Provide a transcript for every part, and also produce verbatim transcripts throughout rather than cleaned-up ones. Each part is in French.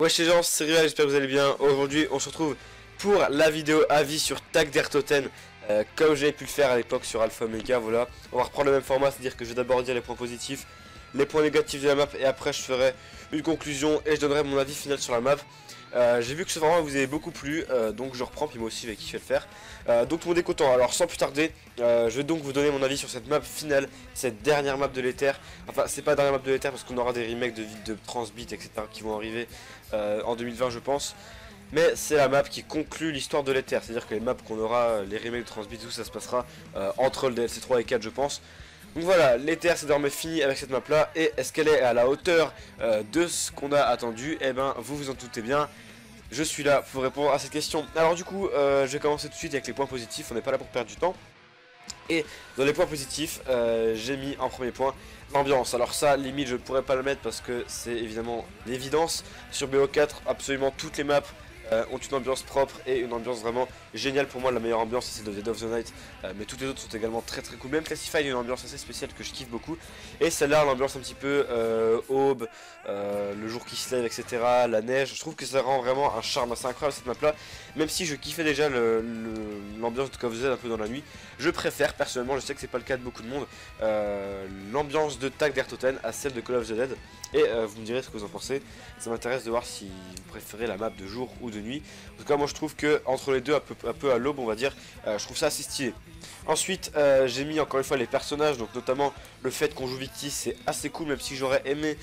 Wesh les gens, c'est Rival, j'espère que vous allez bien. Aujourd'hui on se retrouve pour la vidéo avis sur Tag der Toten, euh, comme j'avais pu le faire à l'époque sur Alpha Omega. Voilà, on va reprendre le même format, c'est à dire que je vais d'abord dire les points positifs, les points négatifs de la map, et après je ferai une conclusion et je donnerai mon avis final sur la map. Euh, J'ai vu que ce format vous avait beaucoup plu, euh, donc je reprends, puis moi aussi je vais kiffer le faire. Euh, donc tout le monde est content. Alors sans plus tarder, euh, je vais donc vous donner mon avis sur cette map finale, cette dernière map de l'Ether. Enfin c'est pas la dernière map de l'Ether parce qu'on aura des remakes de, de Transbeat, et cetera qui vont arriver euh, en deux mille vingt je pense. Mais c'est la map qui conclut l'histoire de l'Ether, c'est à dire que les maps qu'on aura, les remakes de Transbeat, tout ça se passera euh, entre le D L C trois et quatre je pense. Donc voilà, l'Ether c'est désormais fini avec cette map là, et est-ce qu'elle est à la hauteur euh, de ce qu'on a attendu? Eh ben vous vous en doutez bien, je suis là pour répondre à cette question. Alors du coup, euh, je vais commencer tout de suite avec les points positifs, on n'est pas là pour perdre du temps. Et dans les points positifs, euh, j'ai mis en premier point l'ambiance. Alors ça, limite je ne pourrais pas le mettre parce que c'est évidemment l'évidence. Sur B O quatre, absolument toutes les maps Euh, ont une ambiance propre et une ambiance vraiment géniale. Pour moi la meilleure ambiance c'est celle de Dead of the Night, euh, mais toutes les autres sont également très très cool. Même Classified a une ambiance assez spéciale que je kiffe beaucoup, et celle-là l'ambiance un petit peu euh, aube, euh, le jour qui se lève, etc., la neige. Je trouve que ça rend vraiment un charme assez incroyable cette map là. Même si je kiffais déjà l'ambiance le, le, de Call of Duty un peu dans la nuit, je préfère personnellement, je sais que c'est pas le cas de beaucoup de monde, euh, l'ambiance de Tag der Toten à celle de Call of the Dead. Et euh, vous me direz ce que vous en pensez. Ça m'intéresse de voir si vous préférez la map de jour ou de nuit. En tout cas moi je trouve que entre les deux, un peu, un peu à l'aube on va dire, euh, je trouve ça assez stylé. Ensuite euh, j'ai mis encore une fois les personnages, donc notamment le fait qu'on joue Victis, c'est assez cool. Même si j'aurais aimé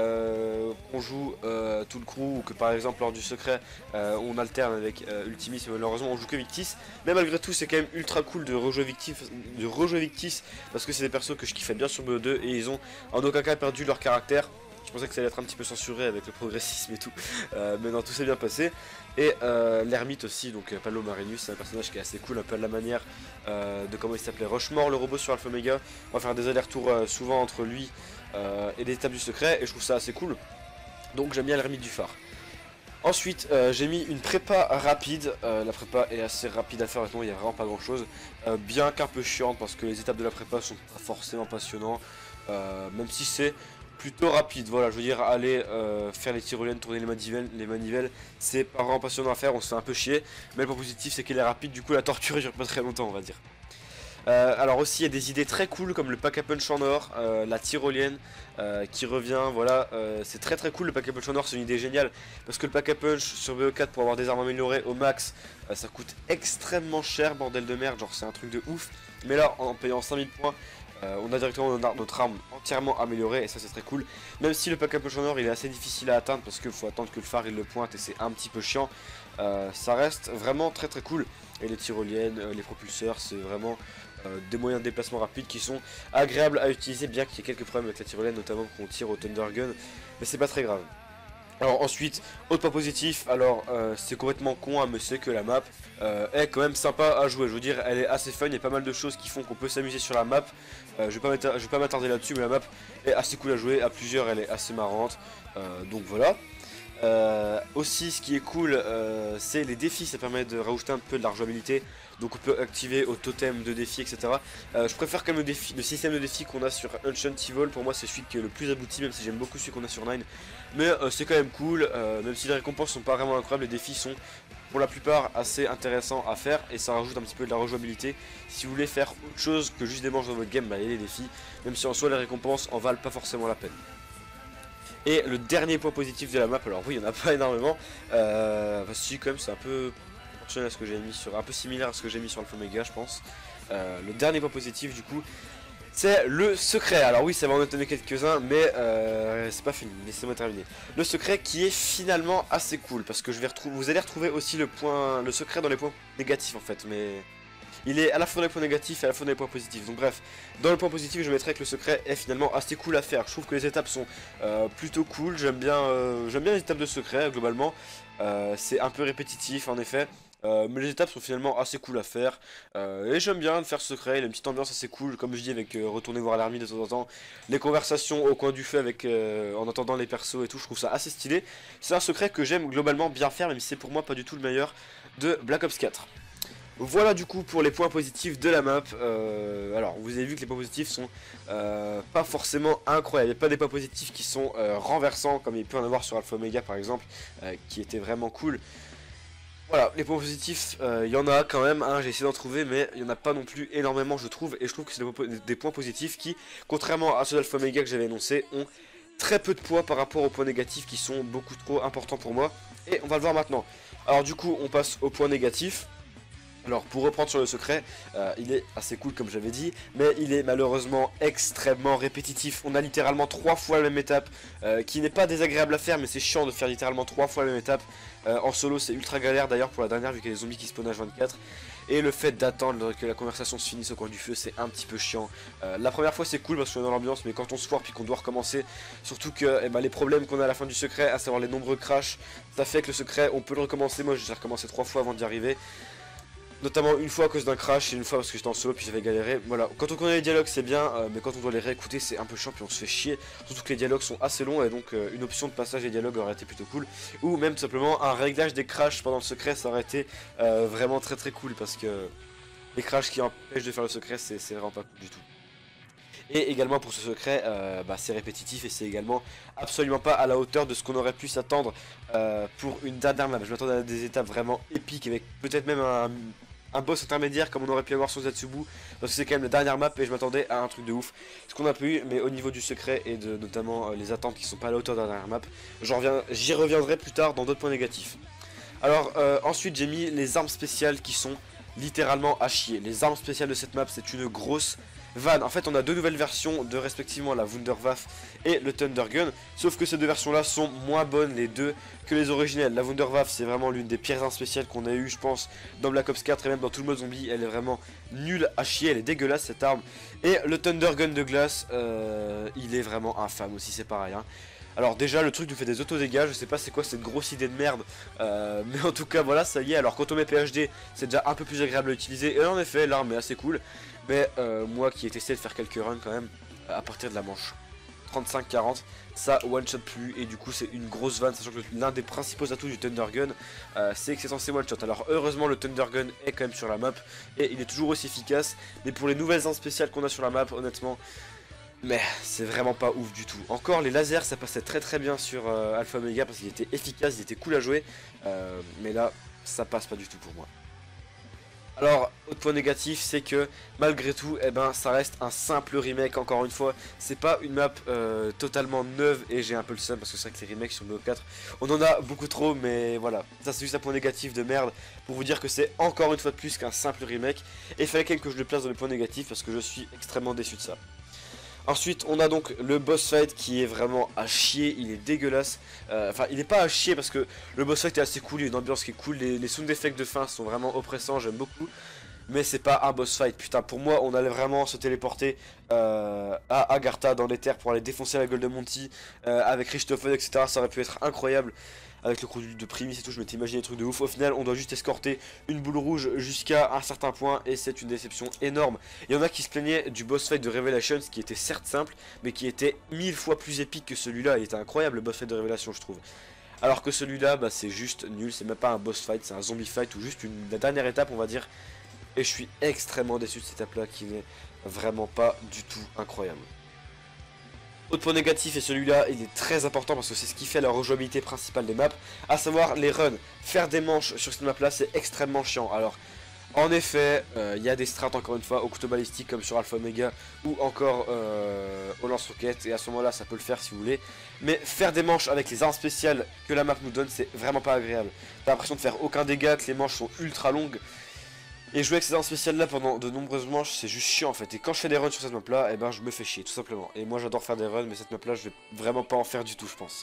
euh, qu'on joue euh, tout le crew, ou que par exemple lors du secret euh, on alterne avec euh, Ultimis, mais malheureusement on joue que Victis. Mais malgré tout c'est quand même ultra cool de rejouer Victis, de rejouer Victis parce que c'est des persos que je kiffais bien sur B O deux, et ils ont en aucun cas perdu leur caractère. Je pensais que ça allait être un petit peu censuré avec le progressisme et tout, euh, mais non, tout s'est bien passé. Et euh, l'ermite aussi, donc euh, Palo Marinus, c'est un personnage qui est assez cool, un peu à la manière euh, de comment il s'appelait, Rushmore, le robot sur Alpha Omega. On va faire des allers-retours euh, souvent entre lui euh, et les étapes du secret, et je trouve ça assez cool. Donc j'aime bien l'ermite du phare. Ensuite, euh, j'ai mis une prépa rapide. Euh, la prépa est assez rapide à faire, honnêtement, il n'y a vraiment pas grand chose. Euh, bien qu'un peu chiante parce que les étapes de la prépa sont pas forcément passionnantes, euh, même si c'est plutôt rapide. Voilà, je veux dire, aller euh, faire les tyroliennes, tourner les manivelles, les manivelles, c'est pas vraiment passionnant à faire, on se fait un peu chier. Mais le point positif c'est qu'elle est rapide, du coup la torture dure pas très longtemps on va dire. Euh, alors aussi il y a des idées très cool comme le pack à punch en or, euh, la tyrolienne euh, qui revient, voilà, euh, c'est très très cool. Le pack à punch en or c'est une idée géniale parce que le pack à punch sur B O quatre pour avoir des armes améliorées au max, euh, ça coûte extrêmement cher, bordel de merde, genre c'est un truc de ouf. Mais là en payant cinq mille points, Euh, on a directement notre arme entièrement améliorée, et ça c'est très cool. Même si le pack à punch en or il est assez difficile à atteindre parce qu'il faut attendre que le phare il le pointe et c'est un petit peu chiant, euh, ça reste vraiment très très cool. Et les tyroliennes, euh, les propulseurs, c'est vraiment euh, des moyens de déplacement rapide qui sont agréables à utiliser, bien qu'il y ait quelques problèmes avec la tyrolienne, notamment quand on tire au Thunder Gun, mais c'est pas très grave. Alors ensuite, autre point positif, alors euh, c'est complètement con, hein, mais c'est que la map euh, est quand même sympa à jouer. Je veux dire, elle est assez fun, il y a pas mal de choses qui font qu'on peut s'amuser sur la map. Euh, je vais pas m'attarder là-dessus, mais la map est assez cool à jouer, à plusieurs elle est assez marrante, euh, donc voilà. Euh, aussi ce qui est cool euh, c'est les défis, ça permet de rajouter un peu de la rejouabilité, donc on peut activer au totem de défis, etc. euh, Je préfère quand même le, défi, le système de défis qu'on a sur Ancient Evil. Pour moi c'est celui qui est le plus abouti, même si j'aime beaucoup celui qu'on a sur Nine. Mais euh, c'est quand même cool, euh, même si les récompenses sont pas vraiment incroyables, les défis sont pour la plupart assez intéressants à faire, et ça rajoute un petit peu de la rejouabilité. Si vous voulez faire autre chose que juste des manches dans votre game, bah il y a les défis, même si en soi les récompenses en valent pas forcément la peine. Et le dernier point positif de la map, alors oui il n'y en a pas énormément, euh, bah si quand même c'est un peu proportionnel à ce que j'ai mis sur, un peu similaire à ce que j'ai mis sur Alpha Omega je pense. Euh, le dernier point positif du coup c'est le secret. Alors oui ça va en étonner quelques-uns, mais euh, c'est pas fini, laissez-moi terminer. Le secret qui est finalement assez cool, parce que je vais retrouver, vous allez retrouver aussi le point, le secret dans les points négatifs en fait, mais il est à la fois dans les points négatifs et à la fois dans les points positifs. Donc bref, dans le point positif je mettrais que le secret est finalement assez cool à faire. Je trouve que les étapes sont euh, plutôt cool, j'aime bien, euh, j'aime bien les étapes de secret globalement. euh, C'est un peu répétitif en effet, euh, mais les étapes sont finalement assez cool à faire, euh, et j'aime bien faire ce secret. Il a une petite ambiance assez cool, comme je dis, avec euh, retourner voir l'armée de temps en temps, les conversations au coin du feu avec euh, en entendant les persos et tout, je trouve ça assez stylé. C'est un secret que j'aime globalement bien faire, même si c'est pour moi pas du tout le meilleur de Black Ops quatre. Voilà du coup pour les points positifs de la map. Euh, alors vous avez vu que les points positifs sont euh, pas forcément incroyables. Il n'y a pas des points positifs qui sont euh, renversants comme il peut en avoir sur Alpha Omega par exemple, euh, qui était vraiment cool. Voilà, les points positifs, euh, il y en a quand même, hein, j'ai essayé d'en trouver, mais il n'y en a pas non plus énormément je trouve. Et je trouve que c'est des, des points positifs qui, contrairement à ceux d'Alpha Omega que j'avais énoncé, ont très peu de poids par rapport aux points négatifs qui sont beaucoup trop importants pour moi. Et on va le voir maintenant. Alors du coup on passe aux points négatifs. Alors pour reprendre sur le secret, euh, il est assez cool comme j'avais dit, mais il est malheureusement extrêmement répétitif. On a littéralement trois fois la même étape, euh, qui n'est pas désagréable à faire, mais c'est chiant de faire littéralement trois fois la même étape. Euh, en solo c'est ultra galère d'ailleurs pour la dernière vu qu'il y a des zombies qui spawnent H vingt-quatre. Et le fait d'attendre que la conversation se finisse au coin du feu, c'est un petit peu chiant. Euh, la première fois c'est cool parce qu'on est dans l'ambiance, mais quand on se foire puis qu'on doit recommencer, surtout que eh ben, les problèmes qu'on a à la fin du secret, à savoir les nombreux crashs, ça fait que le secret on peut le recommencer. Moi j'ai recommencé trois fois avant d'y arriver. Notamment une fois à cause d'un crash et une fois parce que j'étais en solo puis j'avais galéré. Voilà, quand on connaît les dialogues c'est bien, euh, mais quand on doit les réécouter c'est un peu chiant puis on se fait chier. Surtout que les dialogues sont assez longs et donc euh, une option de passage des dialogues aurait été plutôt cool. Ou même tout simplement un réglage des crashs pendant le secret, ça aurait été euh, vraiment très très cool parce que les crashs qui empêchent de faire le secret c'est vraiment pas cool du tout. Et également pour ce secret, euh, bah, c'est répétitif et c'est également absolument pas à la hauteur de ce qu'on aurait pu s'attendre euh, pour une dernière map. Je m'attendais à des étapes vraiment épiques avec peut-être même un, un boss intermédiaire comme on aurait pu avoir sur Zatsubu, parce que c'est quand même la dernière map et je m'attendais à un truc de ouf. Ce qu'on a pas eu, mais au niveau du secret et de notamment euh, les attentes qui sont pas à la hauteur de la dernière map, j'y reviens, reviendrai plus tard dans d'autres points négatifs. Alors euh, ensuite j'ai mis les armes spéciales qui sont littéralement à chier. Les armes spéciales de cette map c'est une grosse vanne. En fait on a deux nouvelles versions de respectivement la Wunderwaffe et le Thunder Gun, sauf que ces deux versions là sont moins bonnes les deux que les originelles. La Wunderwaffe c'est vraiment l'une des pires armes spéciales qu'on a eu je pense dans Black Ops quatre et même dans tout le mode zombie. Elle est vraiment nulle à chier, elle est dégueulasse cette arme. Et le Thunder Gun de glace euh, il est vraiment infâme aussi, c'est pareil hein. Alors déjà le truc nous fait des auto-dégâts, je sais pas c'est quoi cette grosse idée de merde, euh, mais en tout cas voilà ça y est. Alors quand on met P H D c'est déjà un peu plus agréable à utiliser et en effet l'arme est assez cool. Mais euh, moi qui ai testé de faire quelques runs quand même, à partir de la manche trente-cinq quarante, ça one shot plus et du coup c'est une grosse vanne, sachant que l'un des principaux atouts du Thunder Gun euh, c'est que c'est censé one shot. Alors heureusement le Thunder Gun est quand même sur la map et il est toujours aussi efficace, mais pour les nouvelles armes spéciales qu'on a sur la map honnêtement, mais c'est vraiment pas ouf du tout. Encore les lasers ça passait très très bien sur euh, Alpha Omega parce qu'il était efficace, il était cool à jouer, euh, mais là ça passe pas du tout pour moi. Alors, autre point négatif, c'est que malgré tout, eh ben, ça reste un simple remake. Encore une fois, c'est pas une map euh, totalement neuve et j'ai un peu le seum parce que c'est vrai que les remakes sur B O quatre, on en a beaucoup trop, mais voilà. Ça, c'est juste un point négatif de merde pour vous dire que c'est encore une fois de plus qu'un simple remake. Et il fallait quand même que je le place dans les points négatifs parce que je suis extrêmement déçu de ça. Ensuite on a donc le boss fight qui est vraiment à chier, il est dégueulasse. euh, Enfin il est pas à chier parce que le boss fight est assez cool, il y a une ambiance qui est cool. Les, les sound effects de fin sont vraiment oppressants, j'aime beaucoup. Mais c'est pas un boss fight, putain pour moi on allait vraiment se téléporter euh, à Agartha dans les terres pour aller défoncer la gueule de Monty euh, avec Richthofen etc. Ça aurait pu être incroyable. Avec le coup de Primus et tout, je m'étais imaginé des trucs de ouf. Au final, on doit juste escorter une boule rouge jusqu'à un certain point et c'est une déception énorme. Il y en a qui se plaignaient du boss fight de Revelations qui était certes simple, mais qui était mille fois plus épique que celui-là. Il était incroyable le boss fight de Révélation, je trouve. Alors que celui-là, bah, c'est juste nul. C'est même pas un boss fight, c'est un zombie fight ou juste une, la dernière étape, on va dire. Et je suis extrêmement déçu de cette étape-là qui n'est vraiment pas du tout incroyable. Autre point négatif, et celui-là il est très important parce que c'est ce qui fait la rejouabilité principale des maps, à savoir les runs. Faire des manches sur cette map là c'est extrêmement chiant. Alors en effet il euh, y a des strats encore une fois au couteau balistique comme sur Alpha Omega ou encore euh, au lance-roquette, et à ce moment là ça peut le faire si vous voulez. Mais faire des manches avec les armes spéciales que la map nous donne c'est vraiment pas agréable. T'as l'impression de faire aucun dégât, que les manches sont ultra longues. Et jouer avec ces armes spéciales là pendant de nombreuses manches c'est juste chiant en fait. Et quand je fais des runs sur cette map là, et eh ben je me fais chier tout simplement. Et moi j'adore faire des runs mais cette map là je vais vraiment pas en faire du tout je pense.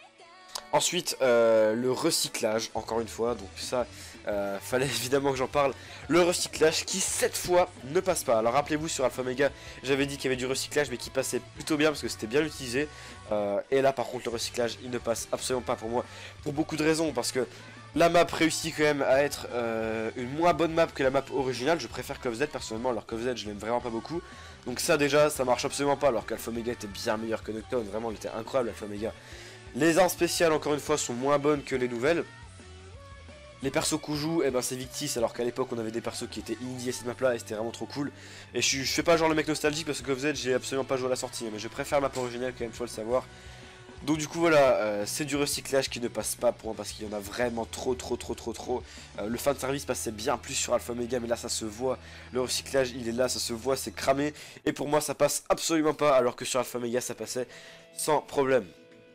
Ensuite euh, le recyclage encore une fois, donc ça euh, fallait évidemment que j'en parle. Le recyclage qui cette fois ne passe pas. Alors rappelez-vous sur Alpha Omega j'avais dit qu'il y avait du recyclage mais qui passait plutôt bien parce que c'était bien utilisé. euh, Et là par contre le recyclage il ne passe absolument pas pour moi. Pour beaucoup de raisons, parce que la map réussit quand même à être euh, une moins bonne map que la map originale. Je préfère K O V Z personnellement, alors K O V Z je l'aime vraiment pas beaucoup. Donc ça déjà ça marche absolument pas, alors qu'Alpha Omega était bien meilleur que Nocturne. Vraiment il était incroyable Alpha Omega. Les armes spéciales encore une fois sont moins bonnes que les nouvelles. Les persos qu'on joue, eh ben c'est Victis, alors qu'à l'époque on avait des persos qui étaient inédits à cette map là et c'était vraiment trop cool. Et je, je fais pas genre le mec nostalgique parce que comme vous êtes, j'ai absolument pas joué à la sortie, mais je préfère la map originale quand même, faut le savoir. Donc du coup voilà, euh, c'est du recyclage qui ne passe pas pour moi parce qu'il y en a vraiment trop trop trop trop trop. Euh, le fan service passait bien plus sur Alpha Omega, mais là ça se voit, le recyclage il est là, ça se voit, c'est cramé. Et pour moi ça passe absolument pas, alors que sur Alpha Omega ça passait sans problème.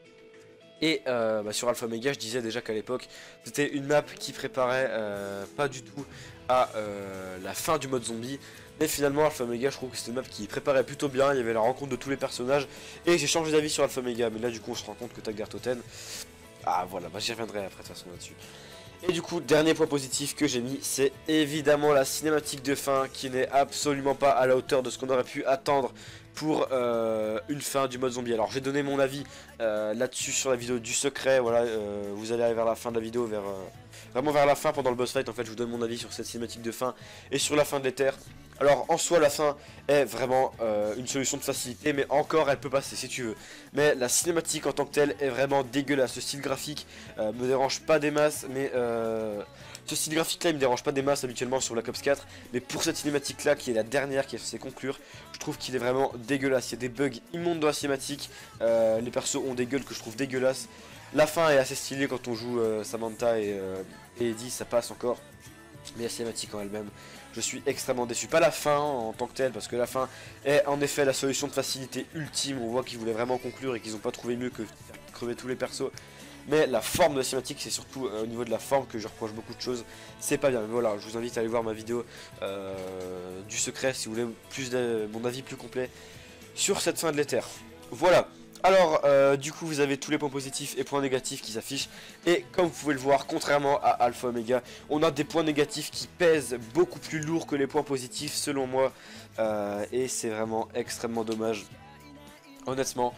Et euh, bah sur Alpha Omega je disais déjà qu'à l'époque c'était une map qui préparait euh, pas du tout à euh, la fin du mode zombie. Mais finalement Alpha Omega je trouve que c'était une map qui préparait plutôt bien, il y avait la rencontre de tous les personnages. Et j'ai changé d'avis sur Alpha Omega, mais là du coup on se rend compte que Tag der Toten, ah voilà, bah j'y reviendrai après de toute façon là-dessus. Et du coup, dernier point positif que j'ai mis, c'est évidemment la cinématique de fin qui n'est absolument pas à la hauteur de ce qu'on aurait pu attendre pour euh, une fin du mode zombie. Alors j'ai donné mon avis euh, là-dessus sur la vidéo du secret, voilà, euh, vous allez aller vers la fin de la vidéo, vers euh, vraiment vers la fin pendant le boss fight en fait, je vous donne mon avis sur cette cinématique de fin et sur la fin de l'Ether. Alors en soi la fin est vraiment euh, une solution de facilité, mais encore elle peut passer si tu veux. Mais la cinématique en tant que telle est vraiment dégueulasse, ce style graphique euh, me dérange pas des masses, mais euh, ce style graphique là il me dérange pas des masses habituellement sur Black Ops quatre. Mais pour cette cinématique là qui est la dernière qui est censée conclure, je trouve qu'il est vraiment dégueulasse, il y a des bugs immondes dans la cinématique, euh, les persos ont des gueules que je trouve dégueulasses. La fin est assez stylée quand on joue euh, Samantha et, euh, et Eddie, ça passe encore. Mais la cinématique en elle-même, je suis extrêmement déçu. Pas la fin en tant que telle, parce que la fin est en effet la solution de facilité ultime. On voit qu'ils voulaient vraiment conclure et qu'ils n'ont pas trouvé mieux que crever tous les persos. Mais la forme de la cinématique, c'est surtout euh, au niveau de la forme que je reproche beaucoup de choses. C'est pas bien. Mais voilà, je vous invite à aller voir ma vidéo euh, du secret si vous voulez plus de, mon avis plus complet sur cette fin de l'Ether. Voilà. Alors, euh, du coup, vous avez tous les points positifs et points négatifs qui s'affichent. Et comme vous pouvez le voir, contrairement à Alpha Omega, on a des points négatifs qui pèsent beaucoup plus lourd que les points positifs, selon moi. Euh, et c'est vraiment extrêmement dommage. Honnêtement.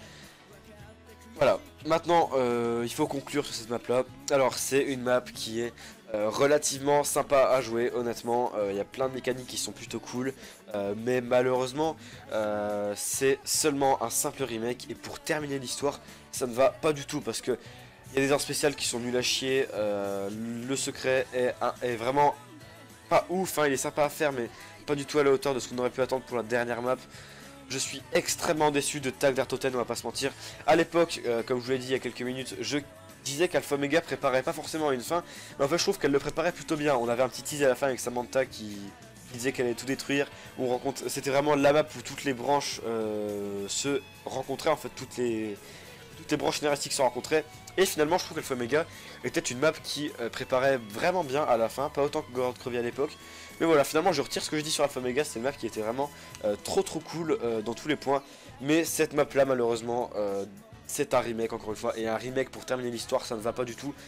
Voilà. Maintenant, euh, il faut conclure sur cette map-là. Alors, c'est une map qui est euh, relativement sympa à jouer, honnêtement. Il euh, y a plein de mécaniques qui sont plutôt cool. Euh, mais malheureusement, euh, c'est seulement un simple remake. Et pour terminer l'histoire, ça ne va pas du tout. Parce que il y a des armes spéciales qui sont nulles à chier. Euh, le secret est, est vraiment pas ouf. Hein, il est sympa à faire, mais pas du tout à la hauteur de ce qu'on aurait pu attendre pour la dernière map. Je suis extrêmement déçu de Tag der Toten, on va pas se mentir. A l'époque, euh, comme je vous l'ai dit il y a quelques minutes, je disais qu'Alpha Omega préparait pas forcément une fin. Mais en fait, je trouve qu'elle le préparait plutôt bien. On avait un petit tease à la fin avec Samantha qui, qui disait qu'elle allait tout détruire. On rencontre, c'était vraiment la map où toutes les branches euh, se rencontraient, en fait, toutes les, toutes les branches scénaristiques se rencontraient. Et finalement, je trouve qu'Alpha Omega était une map qui euh, préparait vraiment bien à la fin, pas autant que Gorod Crevier à l'époque. Mais voilà, finalement je retire ce que je dis sur Alpha Omega, c'est une map qui était vraiment euh, trop trop cool euh, dans tous les points. Mais cette map là malheureusement, euh, c'est un remake encore une fois. Et un remake pour terminer l'histoire, ça ne va pas du tout.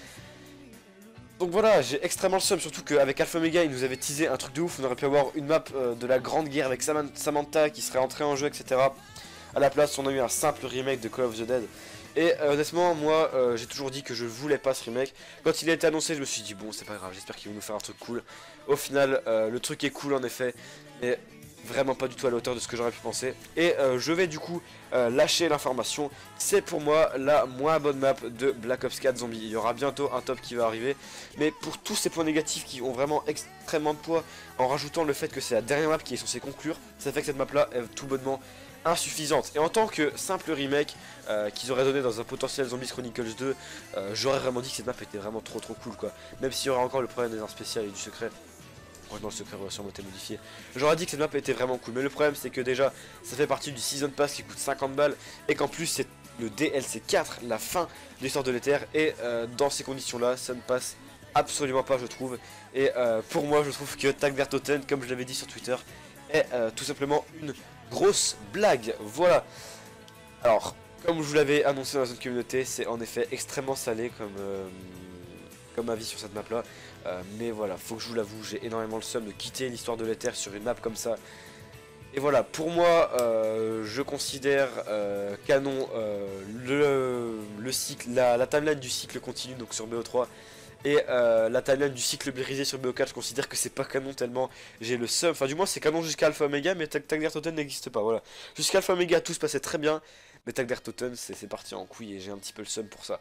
Donc voilà, j'ai extrêmement le seum, surtout qu'avec Alpha Omega, il nous avait teasé un truc de ouf. On aurait pu avoir une map euh, de la grande guerre avec Samantha qui serait entrée en jeu, et cetera. À la place, on a eu un simple remake de Call of the Dead. Et euh, honnêtement, moi, euh, j'ai toujours dit que je voulais pas ce remake. Quand il a été annoncé, je me suis dit, bon, c'est pas grave, j'espère qu'ils vont nous faire un truc cool. Au final, euh, le truc est cool en effet, mais vraiment pas du tout à la hauteur de ce que j'aurais pu penser. Et euh, je vais du coup euh, lâcher l'information. C'est pour moi la moins bonne map de Black Ops quatre Zombie. Il y aura bientôt un top qui va arriver. Mais pour tous ces points négatifs qui ont vraiment extrêmement de poids, en rajoutant le fait que c'est la dernière map qui est censée conclure, ça fait que cette map là est tout bonnement insuffisante. Et en tant que simple remake euh, qu'ils auraient donné dans un potentiel Zombies Chronicles deux, euh, j'aurais vraiment dit que cette map était vraiment trop trop cool quoi. Même s'il y aurait encore le problème des armes spéciales et du secret. Moi dans le secret va sûrement être modifié. J'aurais dit que cette map était vraiment cool. Mais le problème c'est que déjà ça fait partie du Season Pass qui coûte cinquante balles. Et qu'en plus c'est le D L C quatre, la fin de l'histoire de l'Ether. Et euh, dans ces conditions là ça ne passe absolument pas je trouve. Et euh, pour moi je trouve que Tag der Toten, comme je l'avais dit sur Twitter, est euh, tout simplement une grosse blague. Voilà. Alors, comme je vous l'avais annoncé dans une communauté, c'est en effet extrêmement salé comme, euh, comme avis sur cette map là. Euh, mais voilà, faut que je vous l'avoue, j'ai énormément le seum de quitter l'histoire de l'Ether sur une map comme ça. Et voilà, pour moi, euh, je considère euh, canon euh, le, le cycle, la, la timeline du cycle continu donc sur B O trois. Et euh, la timeline du cycle brisé sur B O quatre, je considère que c'est pas canon tellement j'ai le seum. Enfin, du moins, c'est canon jusqu'à Alpha Omega, mais Tag der Toten n'existe pas. Voilà. Jusqu'à Alpha Omega, tout se passait très bien. Mais Tag der Toten, c'est parti en couille et j'ai un petit peu le seum pour ça.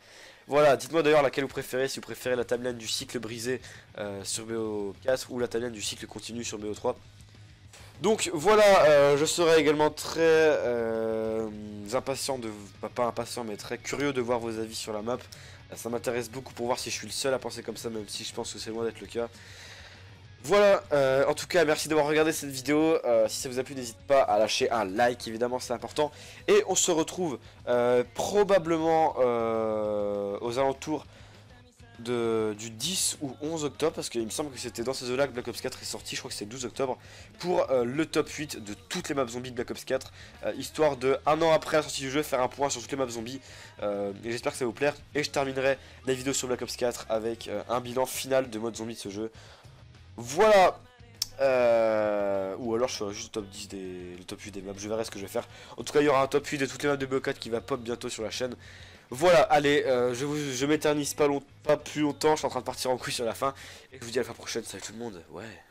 Voilà, dites-moi d'ailleurs laquelle vous préférez, si vous préférez la timeline du cycle brisé euh, sur B O quatre ou la timeline du cycle continu sur B O trois. Donc voilà, euh, je serai également très euh, impatient de, bah, pas impatient mais très curieux de voir vos avis sur la map. Euh, ça m'intéresse beaucoup pour voir si je suis le seul à penser comme ça, même si je pense que c'est loin d'être le cas. Voilà, euh, en tout cas merci d'avoir regardé cette vidéo, euh, si ça vous a plu n'hésitez pas à lâcher un like, évidemment c'est important. Et on se retrouve euh, probablement euh, aux alentours de, du dix ou onze octobre, parce qu'il me semble que c'était dans ces eaux là que Black Ops quatre est sorti, je crois que c'est le douze octobre, pour euh, le top huit de toutes les maps zombies de Black Ops quatre, euh, histoire de, un an après la sortie du jeu, faire un point sur toutes les maps zombies, euh, et j'espère que ça vous plaire, et je terminerai la vidéo sur Black Ops quatre avec euh, un bilan final de mode zombie de ce jeu. Voilà, euh, ou alors je ferai juste le top dix des, le top huit des maps, je verrai ce que je vais faire. En tout cas il y aura un top huit de toutes les maps de B O quatre qui va pop bientôt sur la chaîne. Voilà, allez, euh, je, vous, je m'éternise pas, long, pas plus longtemps, je suis en train de partir en couille sur la fin. Et je vous dis à la fin prochaine, salut tout le monde, ouais.